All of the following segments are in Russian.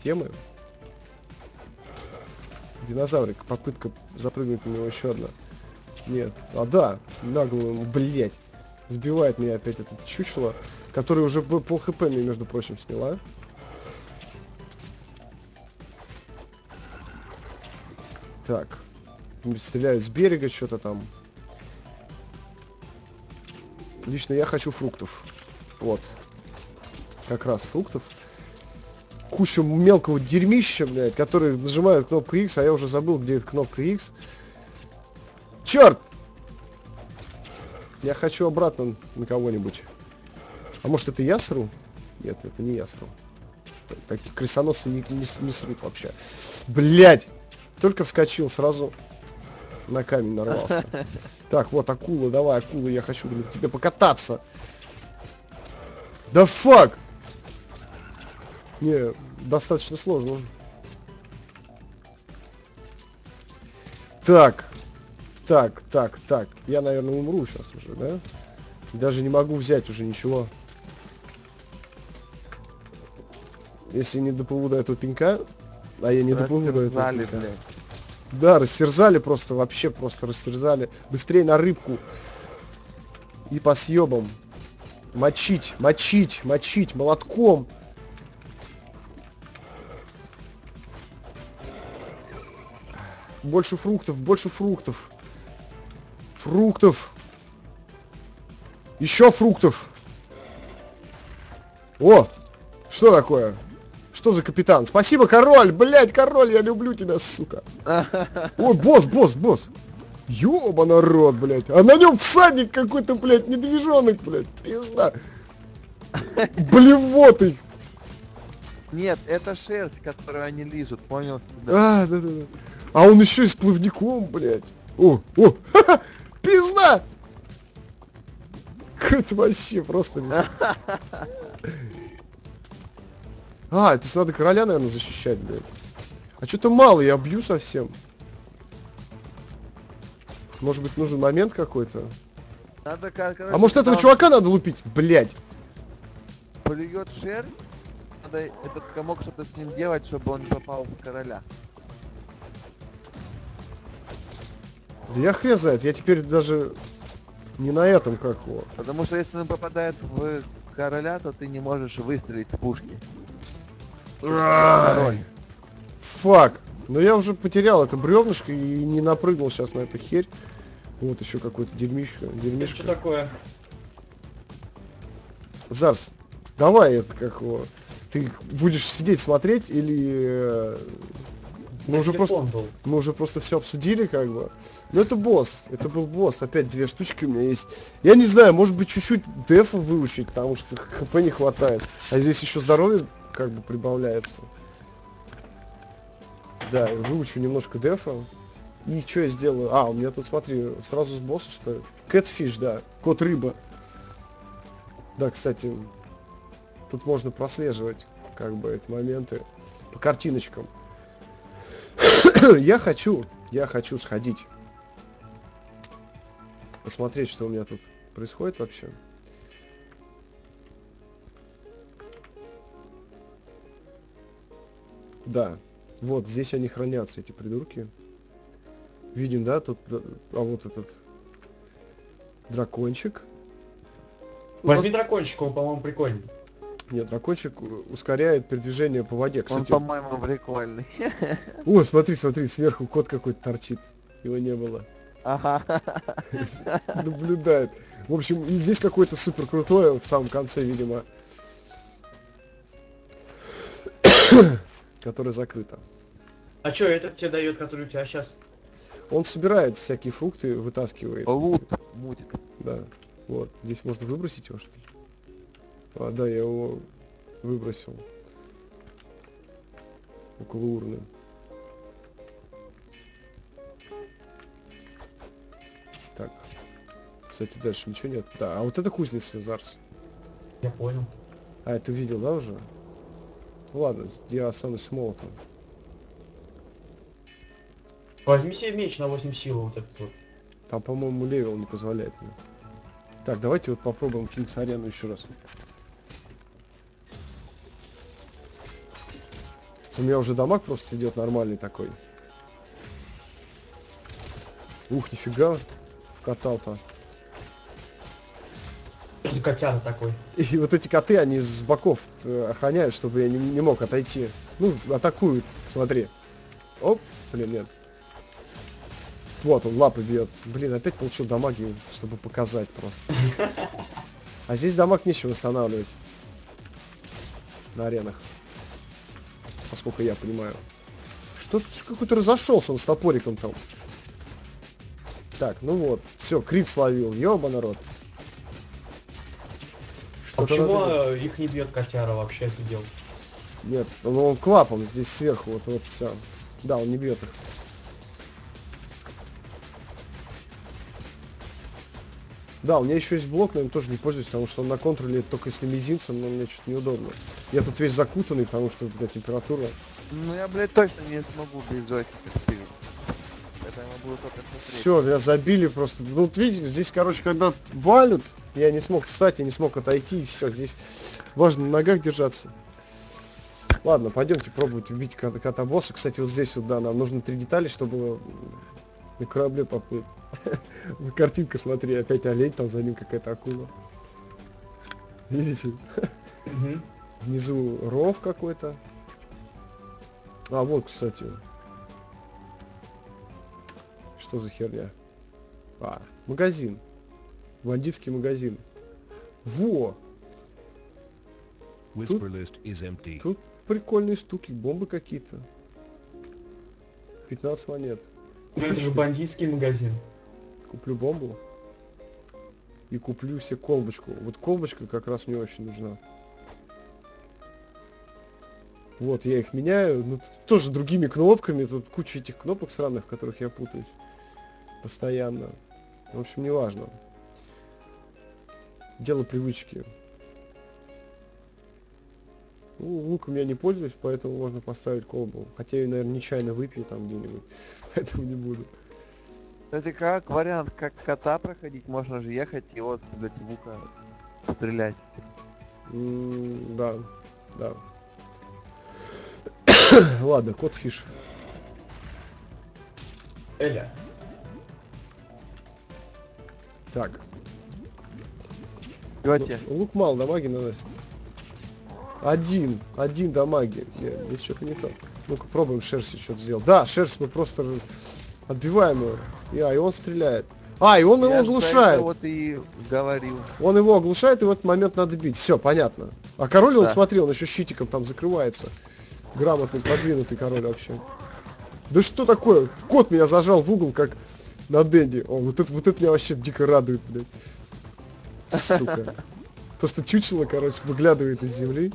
системы. Динозаврик. Попытка запрыгнуть на него еще одна. Нет. А да, наглую, блять. Сбивает меня опять этот чучело, который уже пол хп мне, между прочим, сняла. Так. Стреляют с берега что-то там. Лично я хочу фруктов. Вот. Как раз фруктов. Кучу мелкого дерьмища, блядь, которые нажимают кнопку X, а я уже забыл, где кнопка X. Черт! Я хочу обратно на кого-нибудь. А может это я сру? Нет, это не я сру. Такие крысоносы не срут вообще. Блядь! Только вскочил, сразу на камень нарвался. Так, вот акула, давай, акула, я хочу на тебе покататься. Да фак! Не, достаточно сложно. Так. Так. Я, наверное, умру сейчас уже, да? Даже не могу взять уже ничего. Если не доплыву до этого пенька. А я не доплыву до этого пенька. Блядь. Да, растерзали просто, вообще просто растерзали. Быстрее на рыбку. И по съебам. Мочить молотком. Больше фруктов. Фруктов. Еще фруктов. О! Что такое? Что за капитан? Спасибо, король! Блять, король, я люблю тебя, сука. О, босс. Ёба народ, блять. А на нем всадник какой-то, блять, медвежонок, блять. Пизда. Блевотый. Нет, это шерсть, которую они лижут, понял? Да. А он еще и с плавником, блять. О, ха-ха, пизда. Это вообще просто не знаю. Это надо короля, наверное, защищать, блядь. А что-то мало, я бью совсем. Может быть, нужен момент какой-то? Надо, короче, А может, этого чувака надо лупить? Блядь. Плюет шерсть, надо этот комок что-то с ним делать, чтобы он не попал в короля. Да я хрен знает, я теперь даже не на этом как его. Потому что если он попадает в короля, то ты не можешь выстрелить с пушки. Ай, фак. Но я уже потерял это бревнышко и не напрыгнул сейчас на эту херь. Вот еще какое-то дерьмишко. Что такое? Зарс, давай это как его. Ты будешь сидеть смотреть или мы уже просто все обсудили, как бы. Ну это босс, это был босс. Опять 2 штучки у меня есть. Я не знаю, может быть чуть-чуть дефа выучить, потому что хп не хватает. А здесь еще здоровье как бы прибавляется. Да, выучу немножко дефа. И что я сделаю? У меня тут, смотри, сразу с босса, что ли? Catfish, да. Кот рыба. Да, кстати, тут можно прослеживать, как бы, эти моменты по картиночкам. Я хочу сходить. Посмотреть, что у меня тут происходит вообще. Да, вот здесь они хранятся, эти придурки. Видим, да, тут, а вот этот дракончик. Возьми дракончика, он, по-моему, прикольный. Нет, дракончик ускоряет передвижение по воде. Кстати, Он, по-моему, прикольный. О, смотри, сверху кот какой-то торчит. Его не было. Ага. Наблюдает. В общем, и здесь какое-то супер крутое в самом конце, видимо. Которое закрыто. А что это тебе дает, который у тебя сейчас? Он собирает всякие фрукты, вытаскивает. Лут мутит. Да. Вот. Здесь можно выбросить его, что ли? Да, я его выбросил. Около урны. Так. Кстати, дальше ничего нет. Да, а вот это кузница, Зарс. Я понял. Это видел, да, уже? Ладно, я останусь с молотом. Возьми себе меч на 8 сил, вот этот вот. Там, по-моему, левел не позволяет мне. Так, давайте вот попробуем King's Arena еще раз. У меня уже дамаг просто идет нормальный такой. Ух, нифига. Вкатал-то. Котяра такой. И вот эти коты, они с боков охраняют, чтобы я не мог отойти. Ну, атакуют, смотри. Оп, блин, нет. Вот он, лапы бьет. Блин, опять получил дамаги, чтобы показать просто. А здесь дамаг нечего восстанавливать. На аренах. Поскольку я понимаю. Что ж какой-то разошелся он с топориком там. Так, ну вот. Все, крит словил. Ёба народ. А почему их не бьет котяра вообще это дело? Нет, он клапан здесь сверху, вот все. Да, он не бьет их. Да, у меня еще есть блок, но им тоже не пользуюсь, потому что он на контроле только если мизинцем, но мне что-то неудобно. Я тут весь закутанный, потому что, блядь, температура. Ну я, блядь, точно не смогу без джойстика спрыгнуть. Это я буду только смотреть. Все, меня забили просто. Ну, вот видите, здесь, короче, когда валят, я не смог встать, я не смог отойти, и все. Здесь важно на ногах держаться. Ладно, пойдемте пробовать убить кота-босса. Кстати, вот здесь вот, да, нам нужно 3 детали, чтобы на корабле поплыть. Картинка, смотри, опять олень, там за ним какая-то акула. Видите? Внизу ров какой-то. А, вот, кстати. Что за херня? А, магазин. Бандитский магазин. Во! Тут прикольные штуки, бомбы какие-то. 15 монет. Ну это же бандитский магазин. Куплю бомбу. И куплю себе колбочку. Вот колбочка как раз мне очень нужна. Вот, я их меняю. Ну, тоже другими кнопками. Тут куча этих кнопок сраных, в которых я путаюсь. Постоянно. В общем, не важно. Дело привычки. Ну, луком я не пользуюсь, поэтому можно поставить колбу. Хотя я, наверное, нечаянно выпью там где-нибудь. Поэтому не буду. Это как вариант, как кота проходить, можно же ехать и вот, блядь, в лука стрелять. Да, да. Ладно, кот фиш. Эля. Так. Тётя. Лук мало дамаги наносит. Один дамаги. Нет, здесь что-то не то. Ну-ка пробуем шерстью что-то сделать. Да, шерсть мы просто отбиваем его. И он стреляет. А, и он его оглушает. Вот и говорил. Он его оглушает, и в этот момент надо бить. Все, понятно. А король, он, Да. смотри, он еще щитиком там закрывается. Грамотный, продвинутый король вообще. Да что такое? Кот меня зажал в угол, как на Дэнди. О, вот это меня вообще дико радует, блядь. Сука. То, что чучело, короче, выглядывает из земли.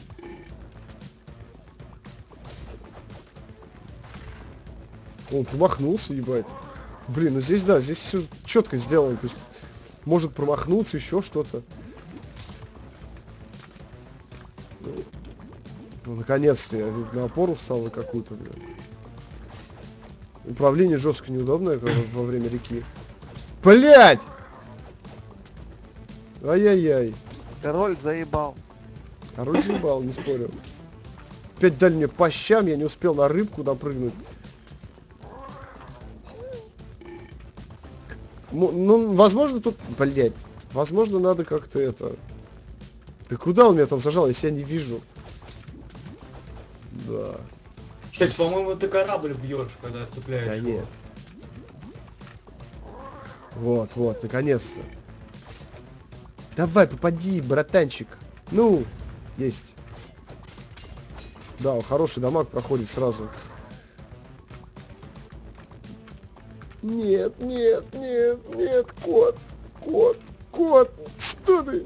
Он промахнулся, ебать. Блин, ну здесь, да, здесь все четко сделано. То есть, может промахнуться, еще что-то. Ну, наконец-то я на опору встал на какую-то, блин. Управление жестко неудобное во время реки. Блять! Ай-яй-яй. Король заебал. Король заебал, не спорю. Опять дали мне по щам, я не успел на рыбку напрыгнуть. Ну, возможно, тут... Блять. Возможно, надо как-то это... Ты куда он меня там зажал, если я не вижу? Да. Кстати, по-моему, ты корабль бьешь, когда цепляешь. Да его. нет. Вот, наконец-то. Давай, попади, братанчик. Ну, есть. Да, хороший дамаг проходит сразу. Нет, кот, что ты?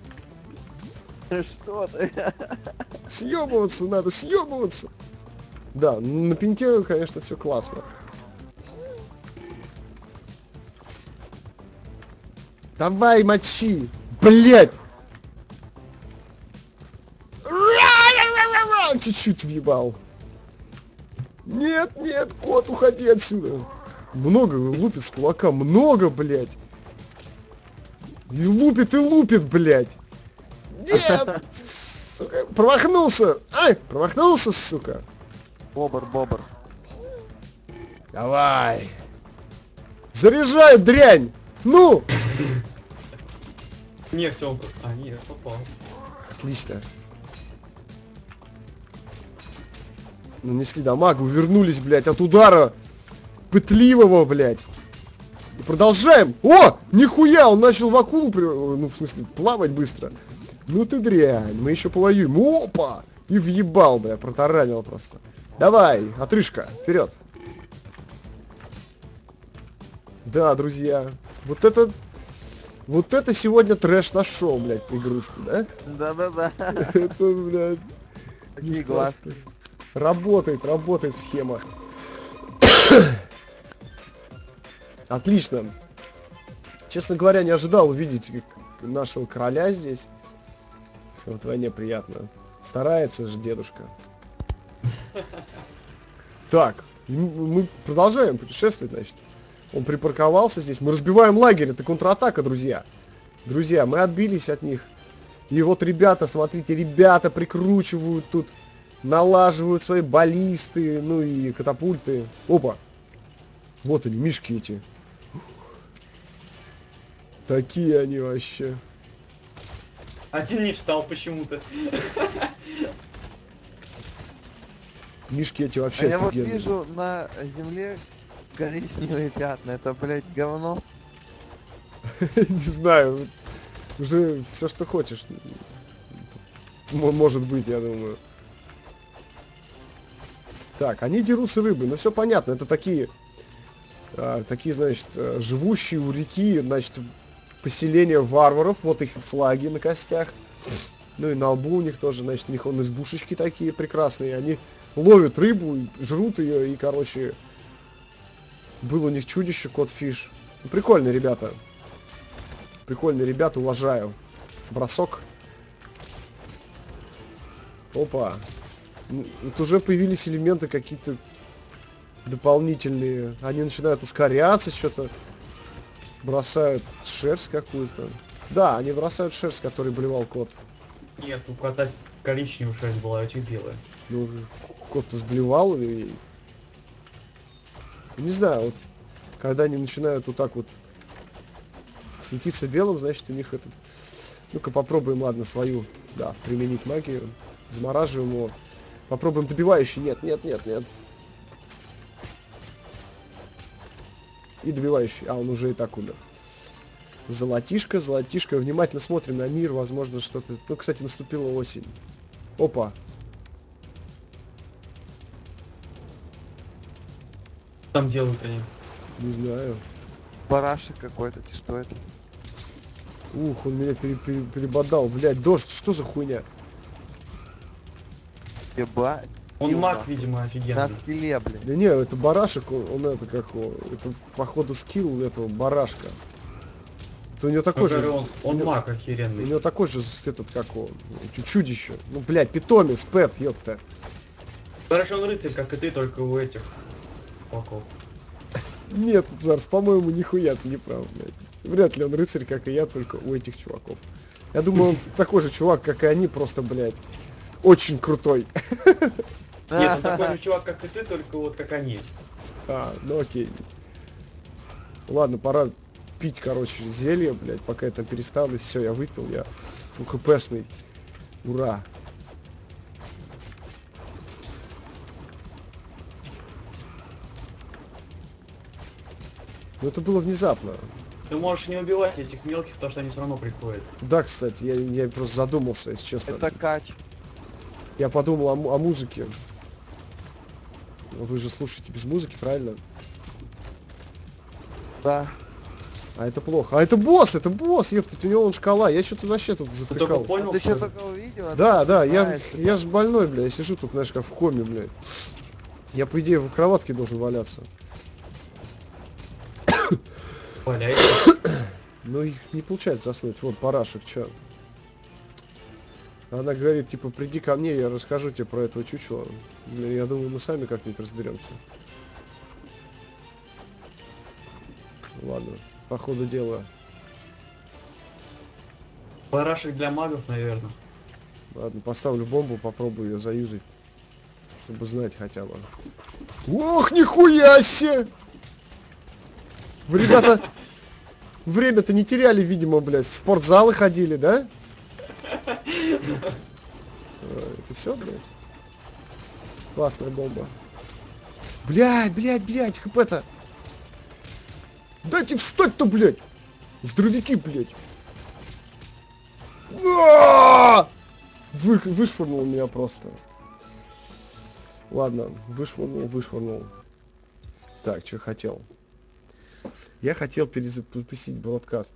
Что ты? Съебываться надо, съебываться. Да, на пеньке, конечно, все классно. Давай, мочи! Блять! Чуть-чуть въебал. Нет, кот, уходи отсюда. Много лупит с кулака, много, блять. И лупит, блять. Нет! Сука, промахнулся! Ай, промахнулся, сука. Бобр. Давай. Заряжай, дрянь! Ну! Не, все, а, нет, попал. Отлично. Нанесли дамагу, вернулись, блядь, от удара пытливого, блядь. И продолжаем. О! Нихуя! Он начал в акулу, ну, в смысле, плавать быстро. Ну ты дрянь, мы еще повоюем. Опа! И въебал, бля, протаранил просто. Давай, отрыжка, вперед. Да, друзья, вот это сегодня трэш нашел, блядь, игрушку, да? Да. Это, блядь, Такие глазки. работает схема. Отлично. Честно говоря, не ожидал увидеть нашего короля здесь. Вдвойне приятно. Старается же дедушка. Так, мы продолжаем путешествовать, значит. Он припарковался здесь. Мы разбиваем лагерь. Это контратака, друзья. Друзья, мы отбились от них. И вот ребята, смотрите, ребята прикручивают тут. Налаживают свои баллисты, ну и катапульты. Опа. Вот они, мишки эти. Такие они вообще. Один не встал почему-то. Мишки эти вообще Я вот офигенные. вижу на земле коричневые пятна. Это, блядь, говно. Не знаю. Уже все, что хочешь. Может быть, я думаю. Так, они дерутся рыбы. Ну все понятно. Это такие, значит, живущие у реки, значит, поселения варваров. Вот их флаги на костях. Ну и на лбу у них тоже, значит, у них он избушечки такие прекрасные. Они ловят рыбу, жрут ее и, короче, был у них чудище, кот-фиш. Ну, прикольные ребята. Прикольные ребята, уважаю. Бросок. Опа. Вот уже появились элементы какие-то дополнительные. Они начинают ускоряться, что-то. Бросают шерсть какую-то. Да, они бросают шерсть, которой блевал кот. Нет, у кота коричневая шерсть была, а у этих белая. Ну, кот-то сблевал и... Не знаю, вот когда они начинают вот так вот светиться белым, значит у них это... Ну-ка попробуем, ладно, свою, да, применить магию. Замораживаем его. Попробуем добивающий. Нет. И добивающий. А, он уже и так умер. Золотишко. Внимательно смотрим на мир. Возможно, что-то... Ну, кстати, наступила осень. Опа. Там делают они. Не знаю. Барашек какой-то, что это? Ух, он меня перебодал. Блядь, дождь, что за хуйня? Ебать. Он скилл, маг, нахуй. видимо, На офигенный. скилле, блядь. Да не, это барашек, он это как его, это походу скилл этого барашка. Это у него такой Я же, говорю, он у него- маг у охеренный. него такой же этот, как его, чудище. Ну, блядь, питомец, пэт, ёпта. Короче, он рыцарь, как и ты, только у этих паков. Нет, Зарс, по-моему, нихуя ты не прав, блядь. Вряд ли он рыцарь, как и я, только у этих чуваков. Я думаю, он такой же чувак, как и они, просто, блядь, очень крутой. Нет, он такой же чувак, как и ты, только вот как они. А, ну окей. Ладно, пора пить, короче, зелье, блядь, пока я там переставлюсь. Все, я выпил, я фул хпшный. Ура. Ну это было внезапно. Ты можешь не убивать этих мелких, потому что они все равно приходят. Да, кстати, я просто задумался, если честно. Это кач. Я подумал о музыке. Вы же слушаете без музыки, правильно? Да. А это плохо. А это босс, ёптать, у него он шкала. Я что-то вообще тут Ты только запрекал. понял, Ты что что... только увидел? Да, знаешь, я ж больной, бля, я сижу тут, знаешь, как в коме, блядь. Я, по идее, в кроватке должен валяться. Валяйся. Но их не получается заснуть. Вот, парашек, чё? Она говорит, типа, приди ко мне, я расскажу тебе про этого чучела. Бля, я думаю, мы сами как-нибудь разберемся. Ладно, по ходу дела. Барашек для магов, наверное. Ладно, поставлю бомбу, попробую ее заюзать. Чтобы знать хотя бы. Ох, нихуя себе! Вы, ребята, время-то не теряли, видимо, блядь. В спортзалы ходили, да? Это все, блядь? Классная бомба. Блядь, хп-то. Дайте встать-то, блядь. Здоровяки, блядь. Вышвырнул меня просто. Ладно, вышвырнул. Так, что хотел? Я хотел перезапустить бродкаст.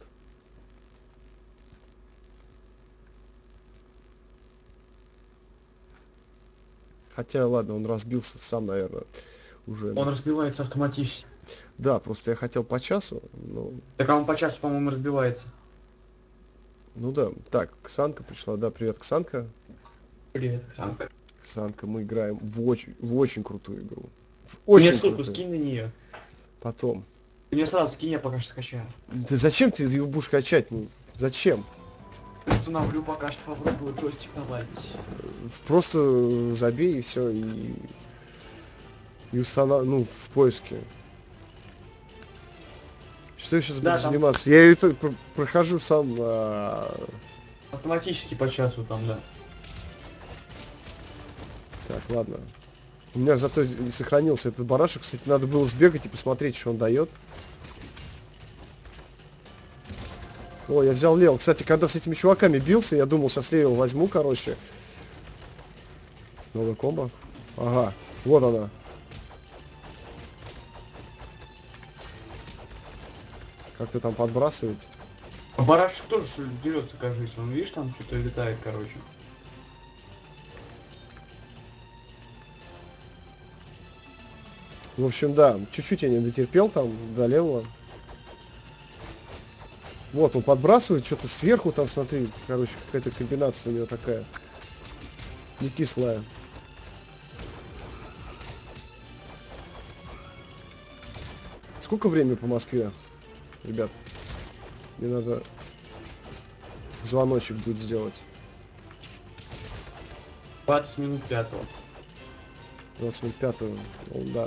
Хотя, ладно, он разбился сам, наверное, уже. Он разбивается автоматически. Да, просто я хотел по часу, но... Так а он по часу, по-моему, разбивается. Ну да. Так, Ксанка пришла. Да, привет, Ксанка. Привет, Санка. Ксанка, мы играем в очень крутую игру. Мне Очень ссылку крутую. скинь на нее. Потом. Ты мне сразу скинь, я пока что скачаю. Да зачем ты ее будешь качать? Ну, зачем? Установлю пока что, попробую джойстик наладить. Просто забей и все, и ну, в поиске. Что я сейчас Да, буду там- заниматься? Я это прохожу сам. Автоматически по часу там, да. Так, ладно. У меня зато сохранился этот барашек. Кстати, надо было сбегать и посмотреть, что он дает. О, я взял левел. Кстати, когда с этими чуваками бился, я думал, сейчас левел возьму, короче. Новая комбо. Ага, вот она. Как-то там подбрасывает. А барашек тоже что ли дерется, кажется. Он, видишь, там что-то летает, короче. В общем, да, чуть-чуть я не дотерпел там до левела. Вот, он подбрасывает что-то сверху там, смотри. Короче, какая-то комбинация у него такая. Не кислая. Сколько времени по Москве, ребят? Мне надо звоночек будет сделать. 20 минут 5-го. 20 минут 5-го. Ну, да.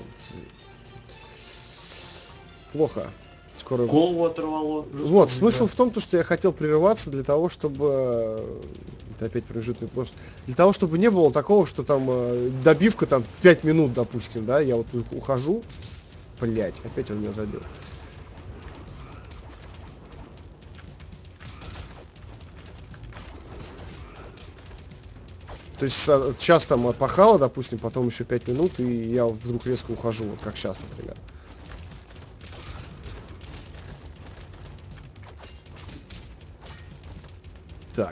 Плохо. Скоро... Голову оторвало. Вот, смысл в том, что я хотел прерываться для того, чтобы... Это опять промежутный пост. Для того, чтобы не было такого, что там добивка там 5 минут, допустим, да, я вот ухожу. Блять, опять он меня забил. То есть час там отпахало, допустим, потом еще 5 минут, и я вдруг резко ухожу, вот как сейчас, например. Так.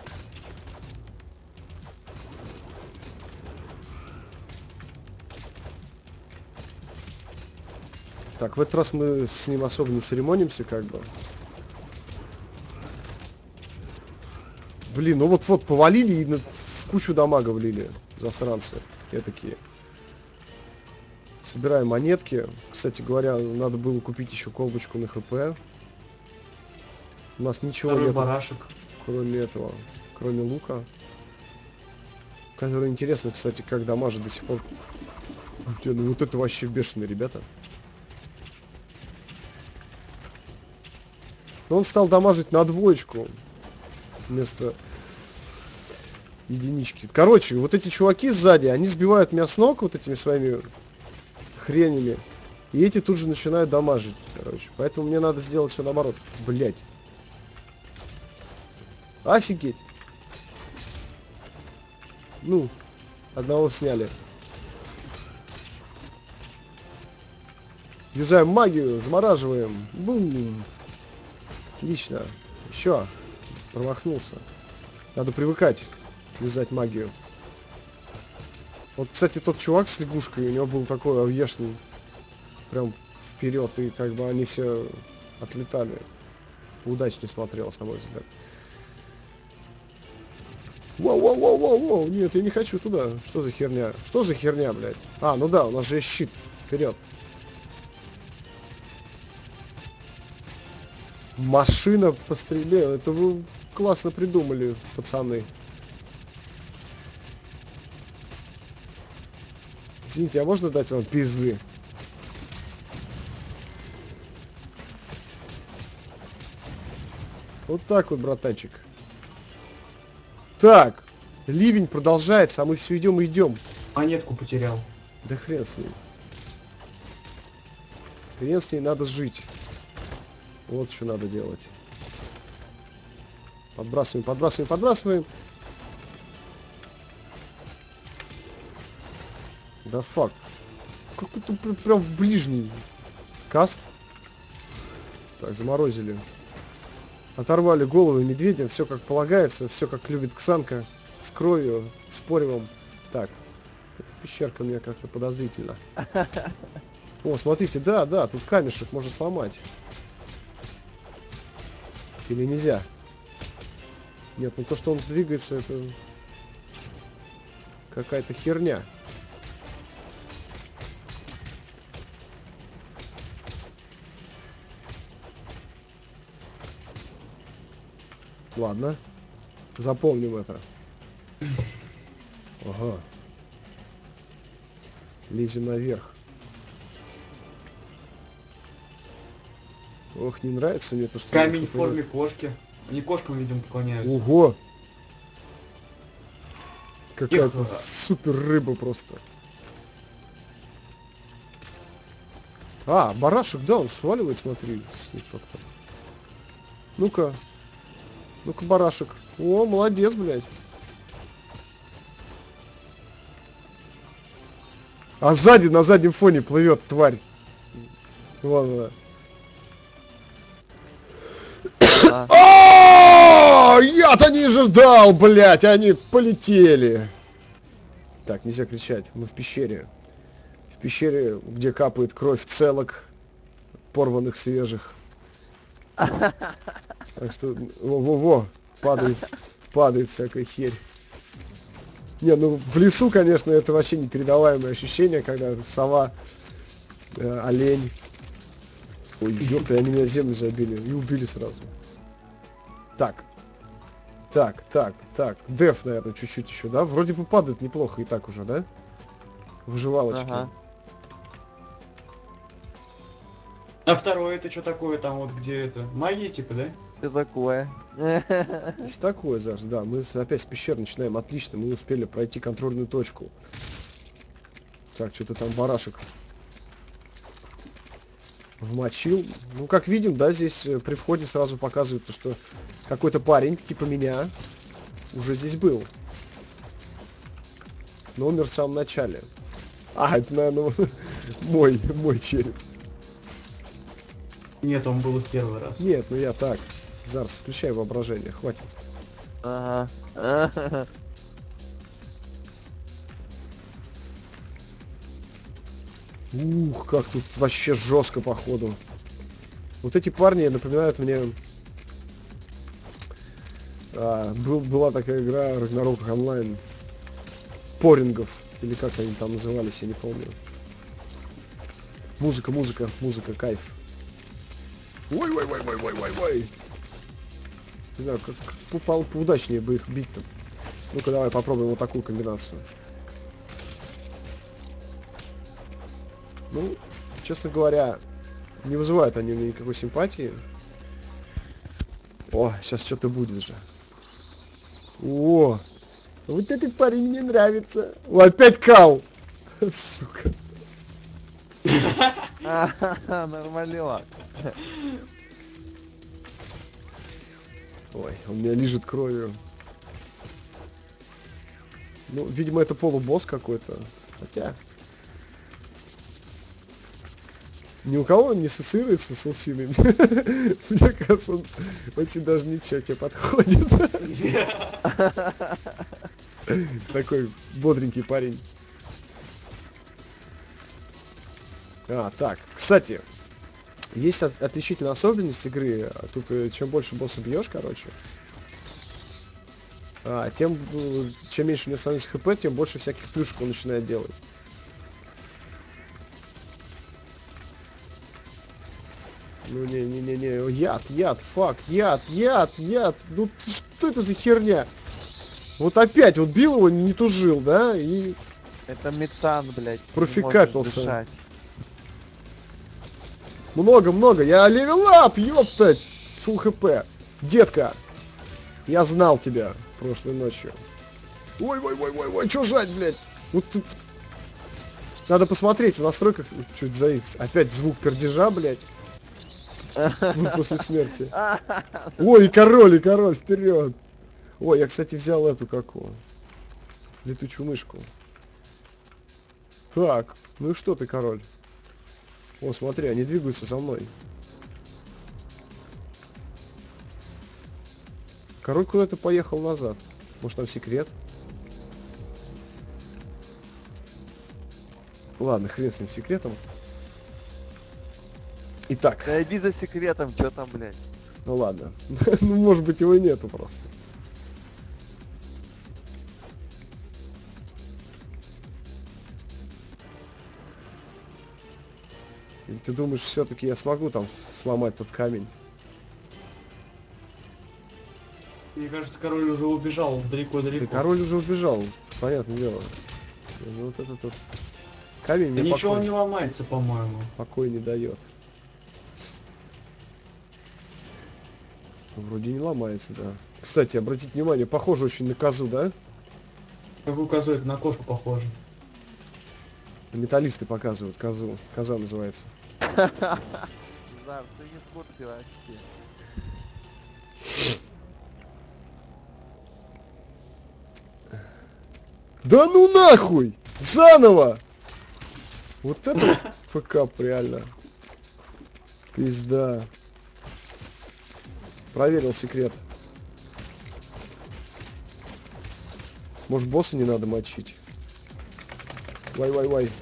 Так, в этот раз мы с ним особо не церемонимся, как бы. Блин, ну вот повалили и в кучу дамага влили, засранцы. Такие. Собираем монетки. Кстати говоря, надо было купить еще колбочку на ХП. У нас ничего Второй нет, барашек. кроме этого, кроме лука. Который интересно, кстати, как дамажит до сих пор. Ну вот это вообще бешеные ребята. Но он стал дамажить на двоечку вместо единички. Короче, вот эти чуваки сзади, они сбивают меня с ног вот этими своими хренями. И эти тут же начинают дамажить, короче. Поэтому мне надо сделать все наоборот. Блять. Офигеть. Ну, одного сняли. Юзаем магию, замораживаем. Бум. Отлично. Еще. Промахнулся. Надо привыкать юзать магию. Вот, кстати, тот чувак с лягушкой, у него был такой овешный. Прям вперед. И как бы они все отлетали. Удачнее смотрелось, на мой взгляд. Воу. Нет, я не хочу туда. Что за херня? Что за херня, блядь? А, ну да, у нас же есть щит. Вперед. Машина по стреле. Это вы классно придумали, пацаны. Извините, а можно дать вам пизды? Вот так вот, братанчик. Так, ливень продолжается, а мы все идем и идем. Монетку потерял. Да хрен с ним. Хрен с ней, надо жить. Вот что надо делать. Подбрасываем, подбрасываем, подбрасываем. Да фак. Как это прям в ближний. Каст. Так, заморозили. Оторвали головы медведям, все как полагается, все как любит Ксанка. С кровью, с поревом. Так, эта пещерка у меня как-то подозрительно. О, смотрите, да, да, тут камешек можно сломать. Или нельзя? Нет, ну то, что он двигается, это какая-то херня. Ладно. Запомним это. Ага. Лезем наверх. Ох, не нравится мне то, что... Камень в форме кошки. Они кошкам, видимо, поклоняются. Ого! Какая-то Тихо. супер рыба просто. А, барашек, да, он сваливает, смотри. с них как-то. Ну-ка. Ну-ка, барашек. О, молодец, блядь. А сзади, на заднем фоне плывет тварь. Вон она. А, Я-то не ожидал, блядь, они полетели. Так, нельзя кричать, мы в пещере. В пещере, где капает кровь целок, порванных свежих. Так что, во-во-во, падает всякая херь. Не, ну в лесу, конечно, это вообще непередаваемое ощущение, когда сова, олень. Ой, ёпта, они меня землю забили и убили сразу. Так. Так. Деф, наверное, чуть-чуть еще, да? Вроде бы падает неплохо и так уже, да? Выживалочки. ага. А второе это что такое там вот где это? Магия типа, да? Что такое? Есть такое, Заш, да. Мы опять с пещер начинаем. Отлично, мы успели пройти контрольную точку. Так, что-то там барашек вмочил. Ну, как видим, да, здесь при входе сразу показывают, что какой-то парень, типа меня, уже здесь был. Но умер в самом начале. А, это, наверное, мой череп. Нет, он был в первый раз. Нет, ну я так. Зарс, включай воображение, хватит. Ага. Ух, как тут вообще жестко, походу. Вот эти парни напоминают мне... была такая игра Ragnarok онлайн. Порингов. Или как они там назывались, я не помню. Музыка, кайф. Ой. Не знаю, как поудачнее бы их бить там. Ну-ка, давай попробуем вот такую комбинацию. Ну, честно говоря, не вызывают они у меня никакой симпатии. О, сейчас что-то будет же. О, вот этот парень мне нравится. О, опять кал. Сука. Нормалек. Ой, он меня лижет кровью. Ну, видимо, это полубосс какой-то. Хотя... Ни у кого он не ассоциируется с Алсиной. Мне кажется, он очень даже ничего тебе подходит. Такой бодренький парень. Так. Кстати, есть отличительная особенность игры. Тут чем больше босса бьешь, короче, тем чем меньше у него становится хп, тем больше всяких плюшек он начинает делать. Ну не, яд, фак, яд. Ну что это за херня? Вот опять вот бил его, не тужил, да, и Это метан, блядь. ты не Профикапился. можешь дышать. Много. Я левелап, ёптать. Фулл хп. Детка. Я знал тебя прошлой ночью. Ой, чё жать, блядь? Вот тут... Надо посмотреть в настройках, что это за икс. Опять звук пердежа, блядь. После смерти. Ой, и король, вперед. Ой, я, кстати, взял эту какую. Летучую мышку. Так, ну и что ты, король? О, смотри, они двигаются за мной. Король куда-то поехал назад. Может, там секрет? Ладно, хрен с ним секретом. Итак. Да иди за секретом, что там, блядь. Ну ладно. Ну, может быть, его и нету просто. Или ты думаешь, все-таки я смогу там сломать тот камень? Мне кажется, король уже убежал далеко-далеко. Да король уже убежал, понятное дело. Ну, вот этот вот камень Да мне ничего покой, не ломается, по-моему. покой не дает. Вроде не ломается, да. Кстати, обратите внимание, похоже очень на козу, да? Какую козу? Это на кошку похоже. Металлисты показывают козу. Коза называется. Зар, ты не в курсе вообще. Да ну нахуй! Заново! Вот это фкап реально. Пизда. Проверил секрет. Может, босса не надо мочить? Вай.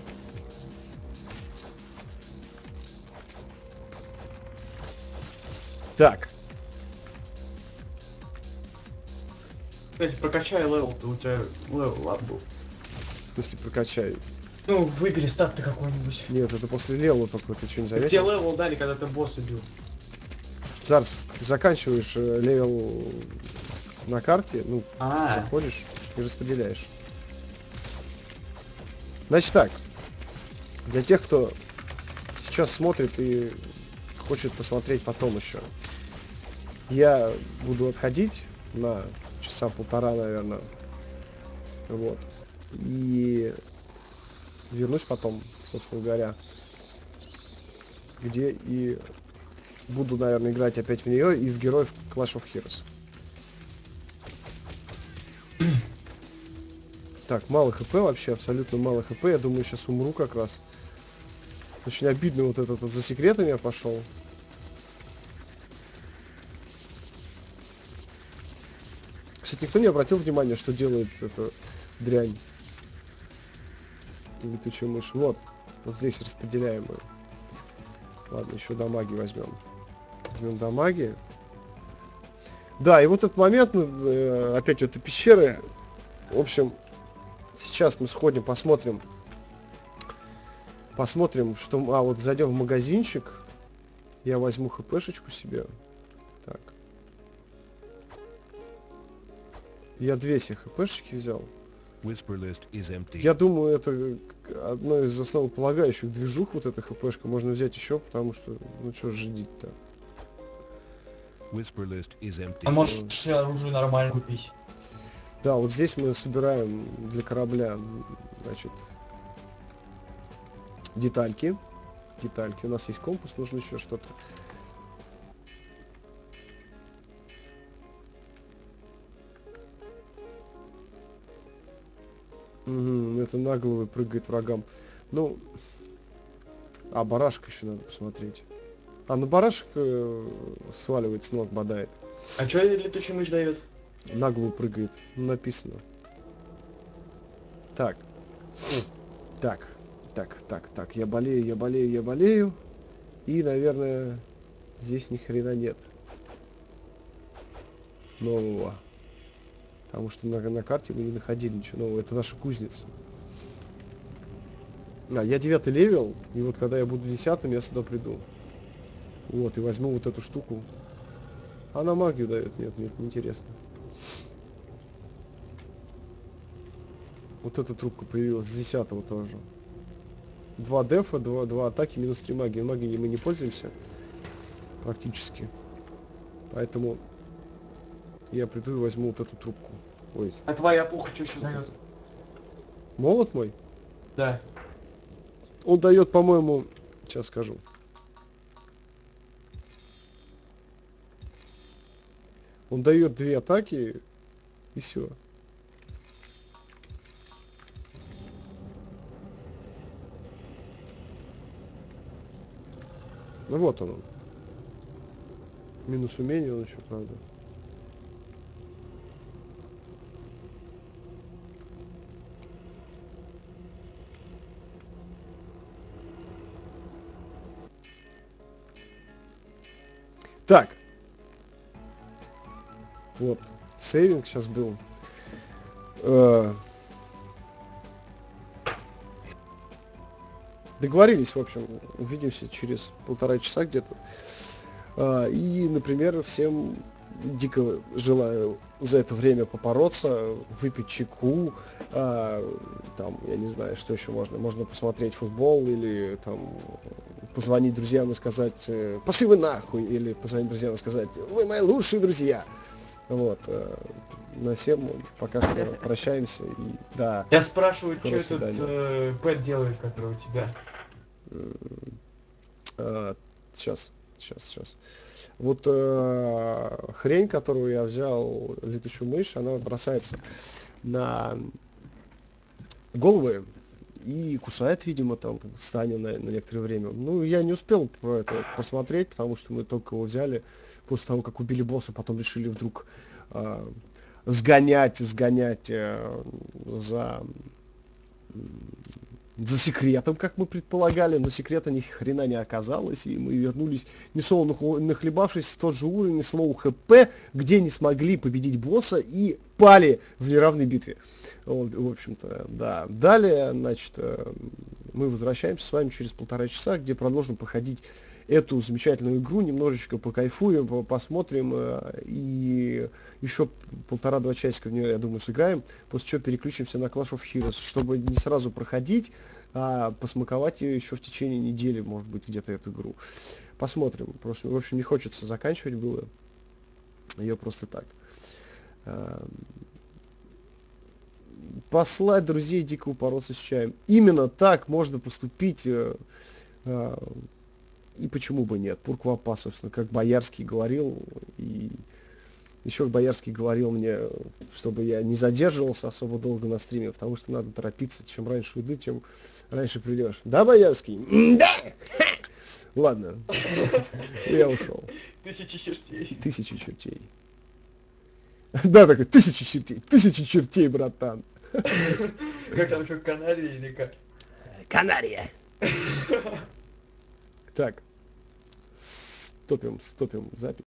Так. Кстати, прокачай левел, у тебя левел ап был. В смысле, прокачай. Ну, выбери стат-то какой-нибудь. Нет, это после левела только ты что-нибудь Тебе заметил? левел дали, когда ты босса бил. Зараз, заканчиваешь левел на карте, ну, А, заходишь и распределяешь. Значит так, для тех, кто сейчас смотрит и хочет посмотреть потом еще, я буду отходить на часа полтора, наверное, вот, и вернусь потом, собственно говоря, где и буду, наверное, играть опять в нее и в героев Clash of Heroes. Так, мало хп вообще, абсолютно мало хп. Я думаю, сейчас умру как раз. Очень обидно вот этот вот за секретами я пошел. Кстати, никто не обратил внимания, что делает эта дрянь. Летучая мышь. Вот здесь распределяем ее. Ладно, еще дамаги возьмем. Возьмем дамаги. Да, и вот этот момент, опять вот эти пещеры. В общем, сейчас мы сходим, посмотрим. Посмотрим, что... А, вот зайдем в магазинчик. Я возьму хпшечку себе. Так. Я 200 хпшечки взял. Я думаю, это одно из основополагающих движух, вот эта хпшка. Можно взять еще, потому что, ну что ждить-то. а можешь оружие нормально купить. Да, вот здесь мы собираем для корабля, значит, детальки. У нас есть компас, нужно еще что-то. Угу, это на головы прыгает врагам. Ну, а барашка еще надо посмотреть. А, ну барашек сваливает с ног, бодает. А что летучий мышь дает? На голову прыгает, ну, написано. Так. Так. Я болею. И, наверное, здесь ни хрена нет нового. Потому что на карте мы не находили ничего нового. Это наша кузница. А, я 9 левел, и вот когда я буду 10-м, я сюда приду. Вот, и возьму вот эту штуку. Она магию дает? Нет, неинтересно. Вот эта трубка появилась с 10-го тоже. 2 дефа, 2 атаки, минус 3 магии. Магией мы не пользуемся. Практически. Поэтому я приду и возьму вот эту трубку. Ой. А твоя пуха что еще дает? Молот мой? Да. Он дает, по-моему, сейчас скажу. Он дает 2 атаки и все. Ну вот он. Минус умение он еще, правда. Так. Вот. Сейвинг сейчас был. Договорились, в общем, увидимся через 1,5 часа где-то. И, например, всем дико желаю за это время попороться, выпить чайку, там, я не знаю, что еще можно. Можно посмотреть футбол или там позвонить друзьям и сказать «пошли вы нахуй!» или позвонить друзьям и сказать «вы мои лучшие друзья!» Вот. На всем пока что прощаемся. И, да, Я спрашиваю, скорого что этот свидания. Пэт делает, который у тебя. Сейчас. Вот хрень, которую я взял, летучую мышь, она бросается на головы и кусает, видимо, там Станя на некоторое время. Ну, я не успел это посмотреть, потому что мы только его взяли после того, как убили босса, потом решили вдруг сгонять за секретом, как мы предполагали, но секрета ни хрена не оказалось, и мы вернулись, несолоно нахлебавшись, в тот же уровень, с лоу хп, где не смогли победить босса и пали в неравной битве. Вот, в общем-то, да. Далее, значит, мы возвращаемся с вами через 1,5 часа, где продолжим проходить эту замечательную игру, немножечко покайфуем, посмотрим, и еще 1,5-2 часика в нее, я думаю, сыграем, после чего переключимся на Clash of Heroes, чтобы не сразу проходить, а посмаковать ее еще в течение недели, может быть, где-то эту игру. Посмотрим. Просто, в общем, не хочется заканчивать было ее просто так. Послать друзей дико упороться с чаем. Именно так можно поступить. И почему бы нет? Пурквапа, собственно, как Боярский говорил. И еще Боярский говорил мне, чтобы я не задерживался особо долго на стриме, потому что надо торопиться. Чем раньше уйду, тем раньше придешь. Да, Боярский? Да! Ладно. Я ушел. 1000 чертей. 1000 чертей. Да, такой, 1000 чертей. 1000 чертей, братан. Как там еще Канария или как? Канария. Так. Стопим запись.